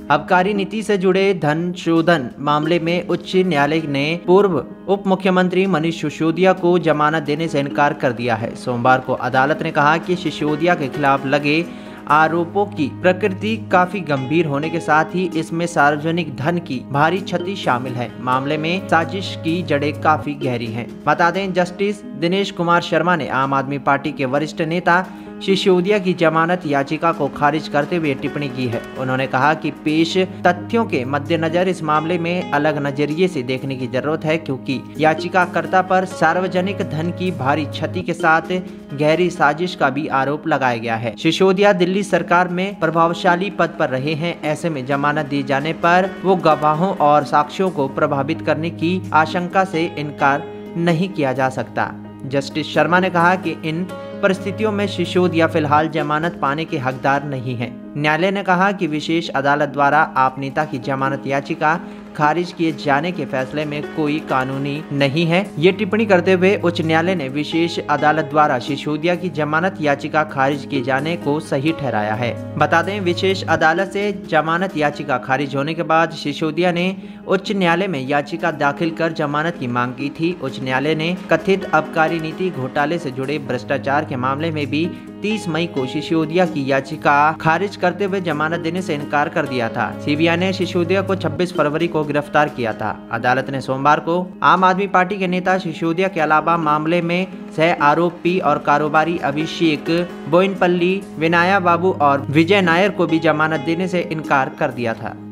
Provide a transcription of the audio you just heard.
आबकारी नीति से जुड़े धन शोधन मामले में उच्च न्यायालय ने पूर्व उप मुख्यमंत्री मनीष सिसोदिया को जमानत देने से इनकार कर दिया है। सोमवार को अदालत ने कहा कि सिसोदिया के खिलाफ लगे आरोपों की प्रकृति काफी गंभीर होने के साथ ही इसमें सार्वजनिक धन की भारी क्षति शामिल है। मामले में साजिश की जड़ें काफी गहरी हैं। बता दें, जस्टिस दिनेश कुमार शर्मा ने आम आदमी पार्टी के वरिष्ठ नेता सिसोदिया की जमानत याचिका को खारिज करते हुए टिप्पणी की है। उन्होंने कहा कि पेश तथ्यों के मद्देनजर इस मामले में अलग नजरिए से देखने की जरूरत है, क्योंकि याचिकाकर्ता पर सार्वजनिक धन की भारी क्षति के साथ गहरी साजिश का भी आरोप लगाया गया है। सिसोदिया दिल्ली सरकार में प्रभावशाली पद पर रहे हैं। ऐसे में जमानत दिए जाने पर वो गवाहों और साक्ष्यों को प्रभावित करने की आशंका से इनकार नहीं किया जा सकता। जस्टिस शर्मा ने कहा कि इन परिस्थितियों में सिसोदिया फिलहाल जमानत पाने के हकदार नहीं हैं। न्यायालय ने कहा कि विशेष अदालत द्वारा आप नेता की जमानत याचिका खारिज किए जाने के फैसले में कोई कानूनी नहीं है। ये टिप्पणी करते हुए उच्च न्यायालय ने विशेष अदालत द्वारा सिसोदिया की जमानत याचिका खारिज किए जाने को सही ठहराया है। बता दें, विशेष अदालत से जमानत याचिका खारिज होने के बाद सिसोदिया ने उच्च न्यायालय में याचिका दाखिल कर जमानत की मांग की थी। उच्च न्यायालय ने कथित आबकारी नीति घोटाले से जुड़े भ्रष्टाचार के मामले में भी 30 मई को सिसोदिया की याचिका खारिज करते हुए जमानत देने से इनकार कर दिया था। सीबीआई ने सिसोदिया को 26 फरवरी को गिरफ्तार किया था। अदालत ने सोमवार को आम आदमी पार्टी के नेता सिसोदिया के अलावा मामले में सह आरोपी और कारोबारी अभिषेक बोयिनपल्ली, विनाया बाबू और विजय नायर को भी जमानत देने से इनकार कर दिया था।